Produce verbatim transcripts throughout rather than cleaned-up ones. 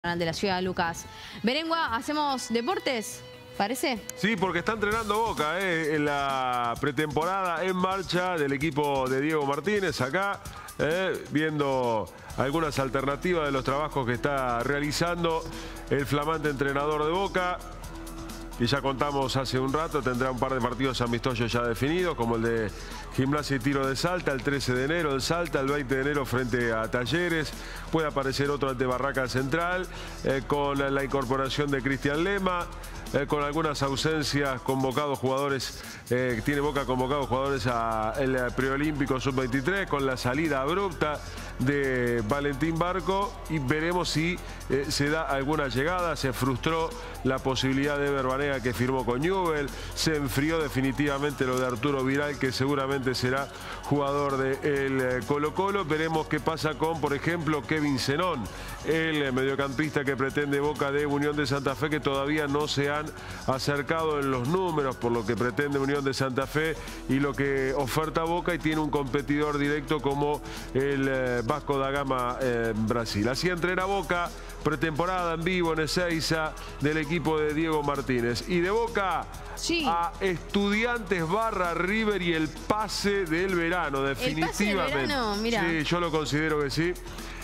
de la ciudad de Lucas. Berengua, ¿hacemos deportes? ¿Parece? Sí, porque está entrenando Boca eh, en la pretemporada en marcha del equipo de Diego Martínez acá, eh, viendo algunas alternativas de los trabajos que está realizando el flamante entrenador de Boca. Y ya contamos hace un rato, tendrá un par de partidos amistosos ya definidos, como el de Gimnasia y Tiro de Salta, el trece de enero en Salta, el veinte de enero frente a Talleres. Puede aparecer otro ante Barraca Central, eh, con la incorporación de Cristian Lema, eh, con algunas ausencias, convocados jugadores, eh, tiene Boca convocados jugadores al preolímpico sub veintitrés, con la salida abrupta de Valentín Barco, y veremos si eh, se da alguna llegada. Se frustró la posibilidad de Ever Banega, que firmó con Newell, se enfrió definitivamente lo de Arturo Vidal, que seguramente será jugador del Colo Colo. Veremos qué pasa con, por ejemplo, Kevin Zenón, el mediocampista que pretende Boca de Unión de Santa Fe, que todavía no se han acercado en los números por lo que pretende Unión de Santa Fe y lo que oferta Boca, y tiene un competidor directo como el eh, Vasco da Gama en eh, Brasil. Así entrena Boca, pretemporada en vivo en Ezeiza del equipo de Diego Martínez. Y de Boca sí. a Estudiantes barra River y el pase del verano, definitivamente. ¿El pase del verano? Mira. Sí, yo lo considero que sí.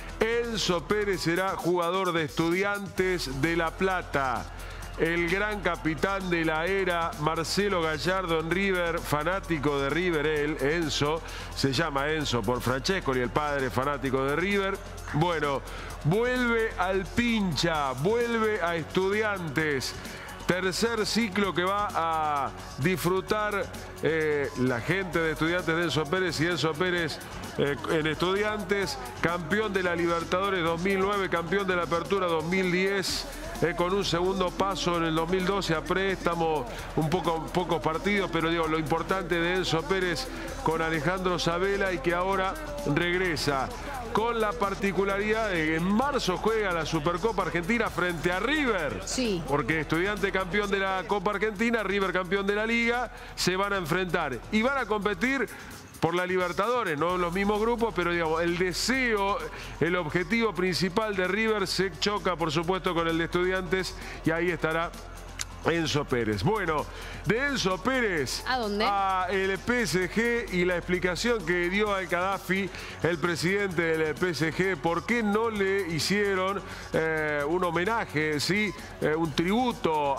Enzo Pérez será jugador de Estudiantes de La Plata. El gran capitán de la era, Marcelo Gallardo en River, fanático de River, él, Enzo, se llama Enzo por Francesco y el padre fanático de River. Bueno, vuelve al pincha, vuelve a Estudiantes. Tercer ciclo que va a disfrutar eh, la gente de Estudiantes de Enzo Pérez, y Enzo Pérez eh, en Estudiantes, campeón de la Libertadores dos mil nueve, campeón de la Apertura dos mil diez, eh, con un segundo paso en el dos mil doce a préstamo, un poco, pocos partidos, pero digo, lo importante de Enzo Pérez con Alejandro Sabela, y que ahora regresa con la particularidad de que en marzo juega la Supercopa Argentina frente a River. Sí. Porque Estudiante campeón de la Copa Argentina, River campeón de la Liga, se van a enfrentar y van a competir por la Libertadores, no en los mismos grupos, pero digamos, el deseo, el objetivo principal de River se choca, por supuesto, con el de Estudiantes, y ahí estará Enzo Pérez. Bueno, de Enzo Pérez ¿a dónde? A el P S G, y la explicación que dio al Gaddafi, el presidente del P S G, por qué no le hicieron eh, un homenaje, ¿sí? Eh, un tributo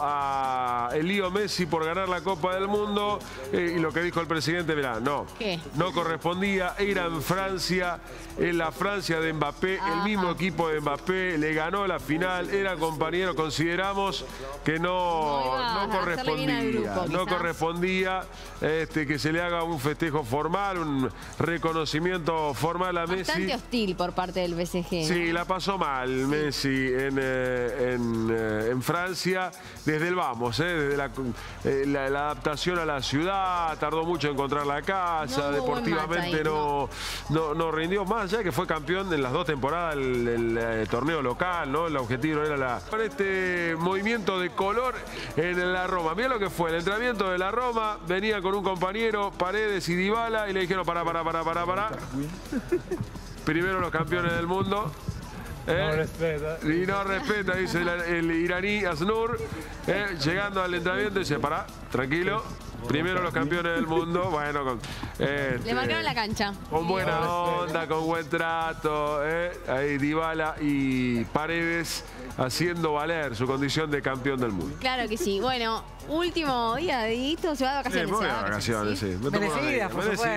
a Leo Messi por ganar la Copa del Mundo, eh, y lo que dijo el presidente, mirá, no, ¿Qué? no correspondía, era en Francia, en la Francia de Mbappé, Ajá. el mismo equipo de Mbappé, le ganó la final, era compañero, consideramos que no... No, no correspondía, grupo, no correspondía este, que se le haga un festejo formal, un reconocimiento formal a Messi. Bastante hostil por parte del P S G. Sí, ¿no? la pasó mal sí. Messi en, eh, en, eh, en Francia, desde el vamos, eh, desde la, eh, la, la adaptación a la ciudad, tardó mucho en encontrar la casa, no deportivamente ahí, no, no, no rindió más, ya que fue campeón en las dos temporadas del, del, del torneo local, ¿no? El objetivo era la... Con este movimiento de color en la Roma. Mira lo que fue el entrenamiento de la Roma. Venía con un compañero, Paredes y Dybala, y le dijeron, pará, pará, pará, pará, pará. Primero los campeones del mundo. ¿Eh? No respeta. Y no respeta, dice el, el iraní Asnur. ¿Eh? Llegando al entrenamiento dice, pará, tranquilo. Primero los campeones del mundo. Bueno, con, este, le marcaron la cancha. Con buena onda, con buen trato. ¿eh? Ahí Dybala y Paredes haciendo valer su condición de campeón del mundo. Claro que sí. Bueno, último día de Dieguito, se va de vacaciones. Sí, voy de vacaciones, sí. ¿sí? Me tomo Merecida, por supuesto.